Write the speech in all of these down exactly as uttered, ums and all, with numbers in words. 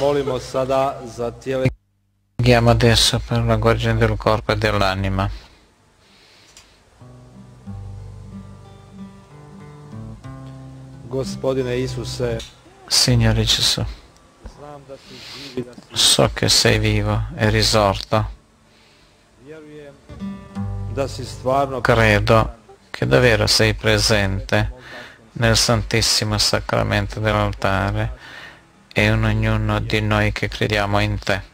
molimo sada za tijele. Preghiamo adesso per la guarigione del corpo e dell'anima. Gospodine Isuse, Signore Gesù, znam da si živi, da si so che sei vivo e risorto. vjerujem da si stvarno Credo che davvero sei presente nel Santissimo Sacramento dell'altare e in ognuno di noi che crediamo in te.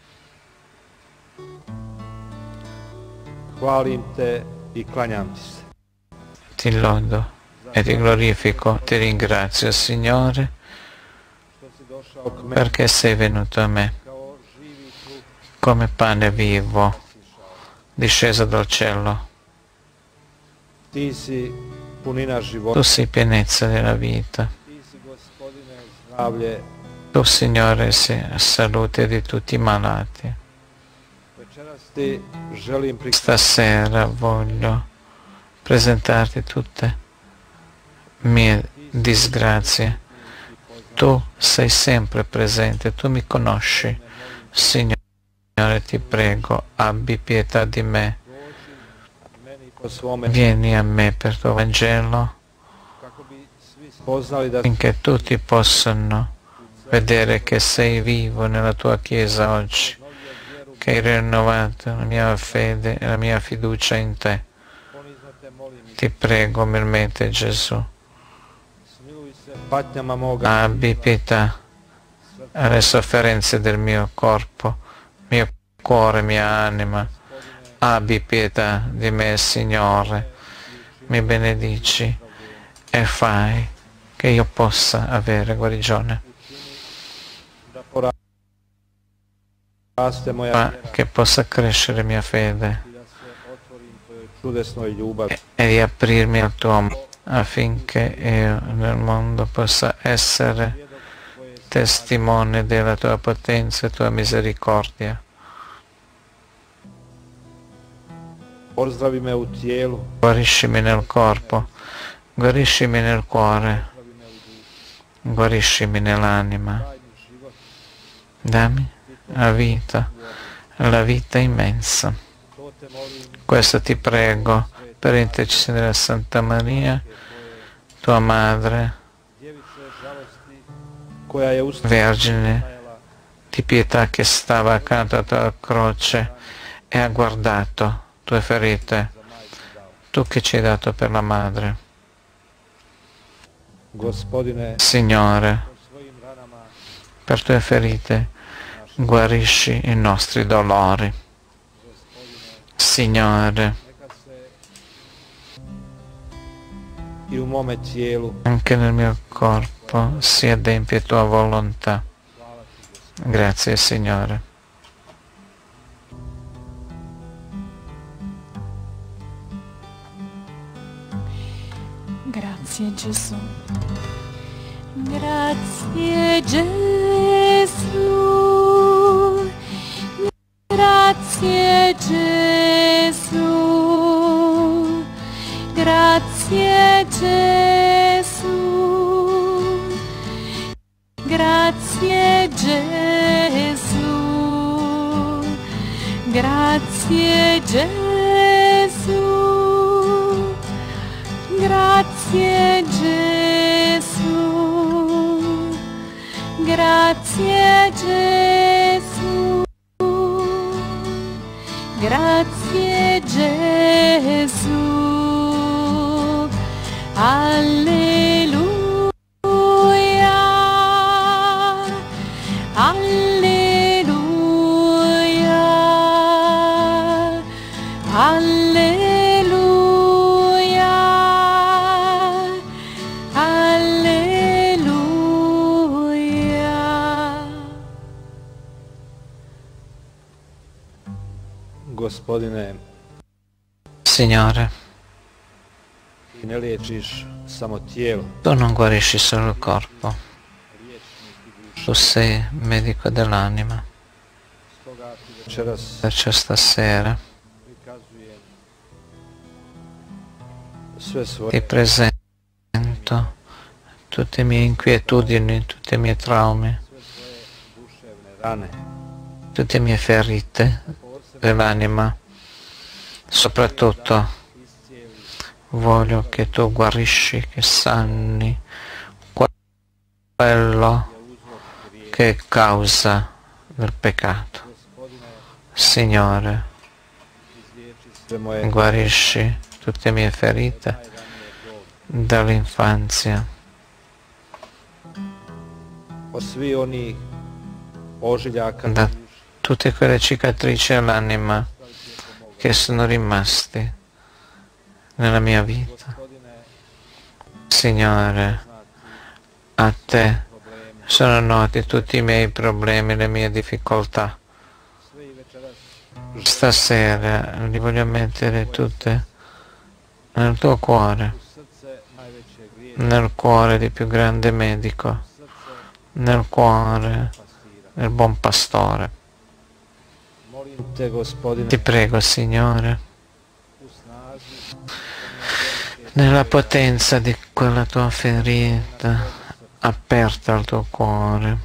hvalim te i klanjam ti se. Ti lodo e ti glorifico, ti ringrazio, Signore, Što si došao k meni perché sei venuto a me kao živi kruh, come pane vivo, disceso dal cielo. ti si punina života, Tu sei pienezza della vita. ti si Gospodine zdravlje. Tu, Signore, sei salute di tutti i malati. Večeras ti želim prikazati Stasera voglio presentarti tutte mie disgrazie. Tu sei sempre presente, tu mi conosci. Signore, ti prego, abbi pietà di me. meni po svome, Vieni a me per tuo Vangelo, kako bi svi spoznali da finché tutti possano vedere che sei vivo nella tua Chiesa oggi, che hai rinnovato la mia fede e la mia fiducia in te. ponizno te molim, Ti prego umilmente, Gesù, smiluj se patnjama moga, abbi pietà alle sofferenze del mio corpo, mio cuore, mia anima. Abbi pietà di me, Signore, mi benedici e fai che io possa avere guarigione, da poraste moja ma vjera che possa crescere mia fede i da se otvorim tvojoj čudesnoj ljubavi. e riaprirmi al tuo amore affinché io nel mondo possa essere testimone della tua potenza e tua misericordia. Ozdravi me u tijelu, Guariscimi nel corpo, guariscimi nel cuore, ozdravi me u duši, guariscimi nell'anima. daj mi život, Dammi la vita, la vita immensa. to te molim, Questo ti prego per intercessione della Santa Maria, tua madre, djevice žalosti, koja je ustala Vergine di pietà che stava accanto alla tua croce e ha guardato tue ferite, za majku dao. tu che ci hai dato per la madre. Gospodine, Signore, po svojim ranama per tue ferite guarisci i nostri dolori. Signore, neka se i u mome tijelu, anche nel mio corpo si adempie tua volontà. hvala ti Gospodine. Grazie, Signore. Grazie Gesù. Grazie Gesù. Grazie Gesù. Grazie Gesù. Grazie Gesù. Grazie Gesù. Grazie Gesù, grazie Gesù, grazie Gesù, alleluia, alleluia, alleluia. Gospodine, Signore, ti ne liječiš samo tijelo, tu non guarisci solo il corpo, tu sei medico dell'anima. stoga ti večeras Perciò stasera prikazujem sve svoje ti presento tutte le mie inquietudini, tutti i miei traumi, sve svoje duše rane, tutte le mie ferite dell'anima. Soprattutto voglio che tu guarisci, che sani quello che è causa del peccato. Signore, sve moje guarisci tutte le mie ferite dall'infanzia. od svih onih ožiljaka Da tutte quelle cicatrici all'anima che sono rimasti nella mia vita. Signore, a te sono noti tutti i miei problemi, le mie difficoltà. Stasera li voglio mettere tutte nel tuo cuore, nel cuore di più grande medico, nel cuore del buon pastore. molim te, Gospodine, Ti prego, Signore, nella potenza di quella tua ferita, aperta al tuo cuore,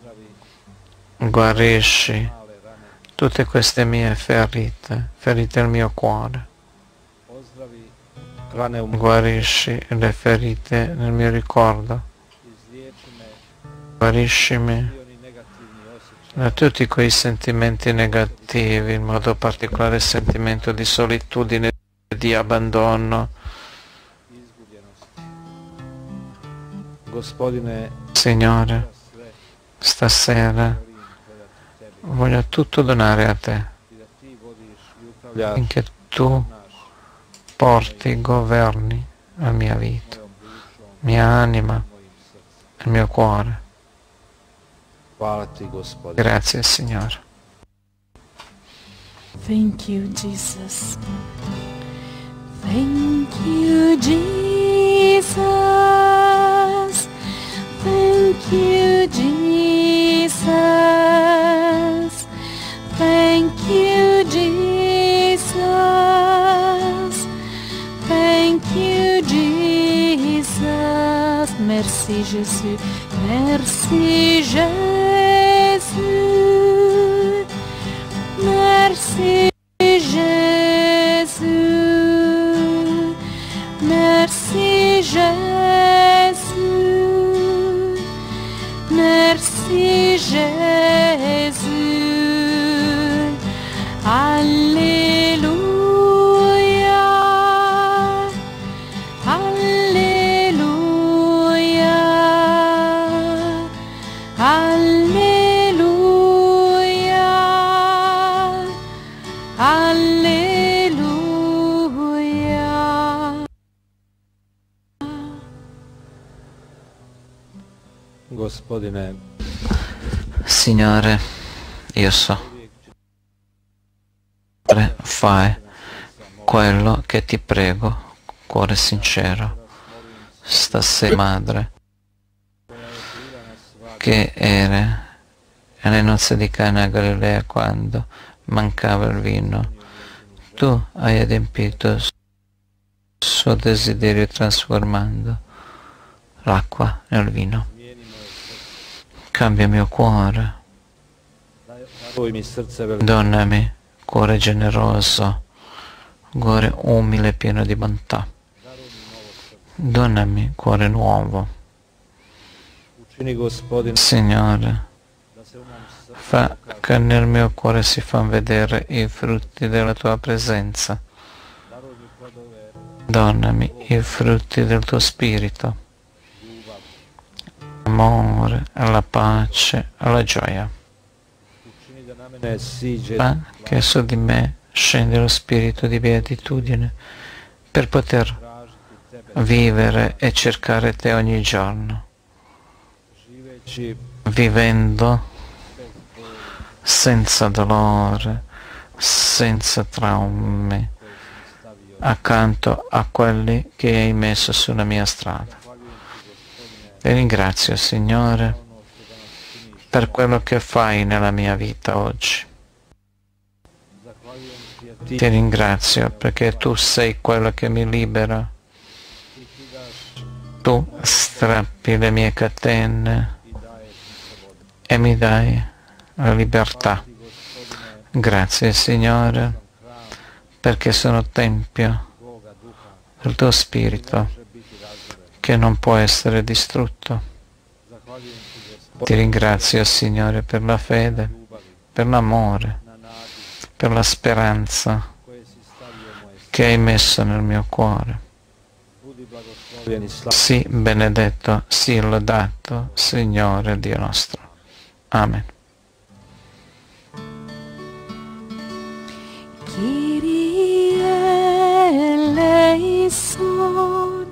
guarisci tutte queste mie ferite, ferite al mio cuore, ozdravi rane u mojoj, guarisci le ferite nel mio ricordo, izliječi me guariscimi svi oni negativni osjećaji, da tutti quei sentimenti negativi, in modo particolare il sentimento di solitudine, di abbandono. izgubljenosti. Gospodine, Signore, sve stasera volim predati tebi voglio tutto donare a te, i da ti vodiš i upravljaš finché tu naš porti, governi la mia vita, mojom dušom, mia anima, mojim srcem. il mio cuore. Hvala ti, Gospodine. Grazie, Signore. Thank you, Jesus. Thank you, Jesus. Thank you, Jesus. Thank you, Jesus. Thank you, Jesus. Merci, Jésus. Merci, Jésus. Merci, Jésus. Merci, Jésus. Merci, Jésus. Alléluia. Alléluia. Alléluia. Alleluia. Gospodine, Signore, io so, fai quello che ti prego, cuore sincero. Stasera, madre, che era alle nozze di Cana a Galilea quando mancava il vino, tu hai adempito il suo desiderio trasformando l'acqua nel vino. Cambia il mio cuore, daruj mi srce veliko, donami cuore generoso, cuore umile e pieno di bontà. Donami cuore nuovo. učini, Gospodine, Signore, da se u mom srcu fa che nel mio cuore si fanno vedere i frutti della tua presenza. daruj mi plodove Donami i frutti del tuo spirito, ljubav, amore, la pace, la gioia. učini da na mene siđe Fa che su di me scende lo spirito di beatitudine per poter tražiti tebe, vivere e cercare te ogni giorno, živeći vivendo bez boli senza dolore, senza traumi, koji si stavio. accanto a quelli che hai messo sulla mia strada. Zahvaljujem ti, Gospodine, Ti ringrazio, Signore, ono što danas činiš. per quello che fai nella mia vita oggi. Zahvaljujem ti jer ti Ti ringrazio perché tu sei quello che mi libera. ti ti daš Tu strappi le mie catene i daješ mi slobodu. e mi dai la libertà. Grazie Signore, perché sono tempio del tuo Spirito che non può essere distrutto. Ti ringrazio Signore per la fede, per l'amore, per la speranza che hai messo nel mio cuore. Sii benedetto, sii lodato, Signore Dio nostro. Amen. Kyrie eleison,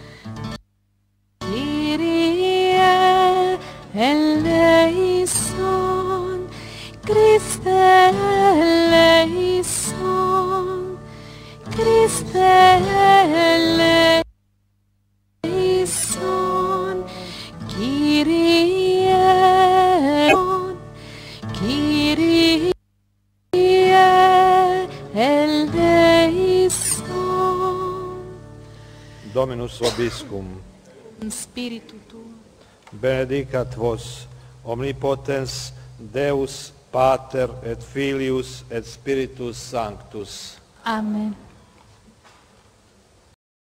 Kyrie eleison, Christe eleison, Christe eleison, Kyrie eleison, Kyrie eleison. Dominus vobiscum, Spiritu tuo, benedicat vos omnipotens Deus Pater et Filius et Spiritus Sanctus. amen.